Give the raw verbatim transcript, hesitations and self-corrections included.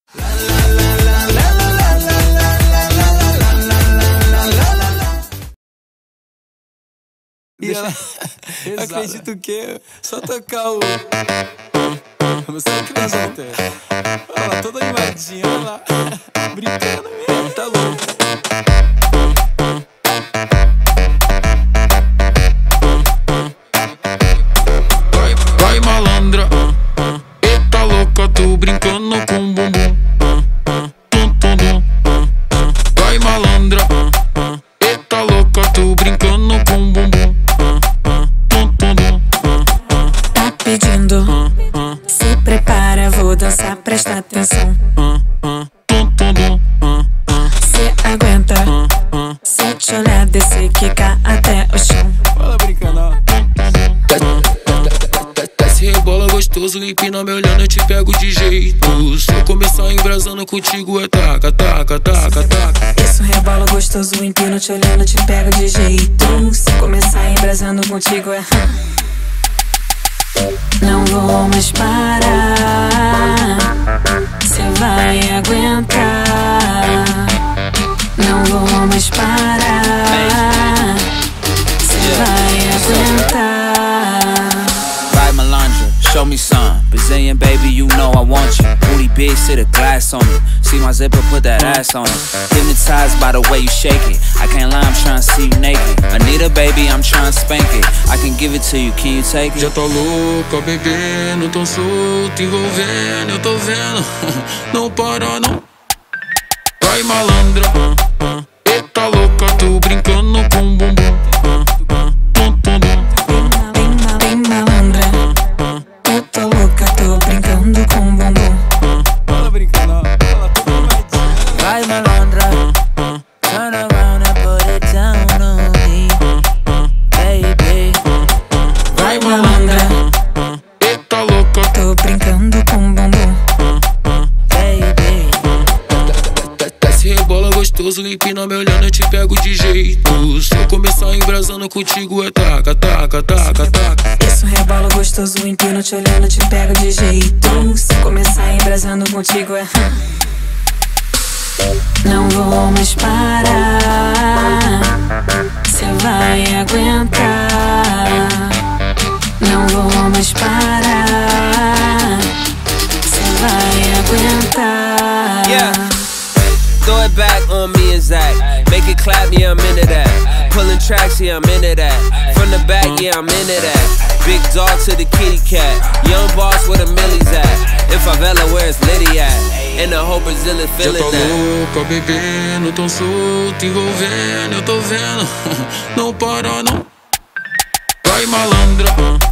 E ela... acredito que só tocar o... Você é criança, não tem? Olha lá, toda animadinha, olha lá. Brincando mesmo, tá louco. Vai, vai malandra, eita louca, tô brincando com bumbum. Tum, tum, tum. Vai malandra, eita louca, tô brincando com bumbum. Tum, tum, tum. Tá pedindo, se prepara, vou dançar, presta atenção. Tum, tum, tum. Cê aguenta, se eu te olhar, descer, quicar até o chão. Fala brincando, ó. Desce, rebola gostoso, empina me olhando, eu te pego de jeito. Se eu começar embrasando contigo é taca, taca, taca, taca. Isso rebola gostoso, empino te olhando, te pego de jeito. Se começar embrasando contigo é... Não vou mais parar, cê vai aguentar. Não vou mais parar, cê vai aguentar. Right, Melandra, show me some. Brazilian baby, you know I want you. Booty big, sit a glass on it. See my zipper, put that ass on it. Hypnotized by the way you shake it. I can't lie, I'm tryna see you naked. Anita baby, I'm tryna spank it. I can give it to you, can you take it? Já tá louca, bebendo, tão solto, envolvendo, eu tô vendo. Não para não. Vai malandra, eita louca, tô brincando com bumbum. Tum, tum, tum. Bem malandra, eu tô louca, tô brincando com bumbum. Fala brincando, ó. Fala toda animadinha. Right, Melandra, turn around and put it down on me, baby. Vai malandra, Eita louca, tô brincando com bumbum. Baby. desce, rebola gostoso, empina me olhando, eu te pego de jeito. Se eu começar embrasando contigo é taca, taca, taca, taca. Isso rebola gostoso, empino te olhando, te pego de jeito. Se começar embrasando contigo é... Não vou mais parar, cê vai aguentar. Não vou mais parar, cê vai aguentar. Yeah. Throw it back on me and Zach. Make it clap, yeah, I'm into that. Pulling tracks, yeah, I'm into that. From the back, yeah, I'm into that. Big dog to the kitty cat. Young boss where the millies at. In favela, where it's Liddy at. And the whole Brazilian Já feeling tá that. louca, bebendo, tão solto, envolvendo, eu tô vendo. Não para não. Vai malandra,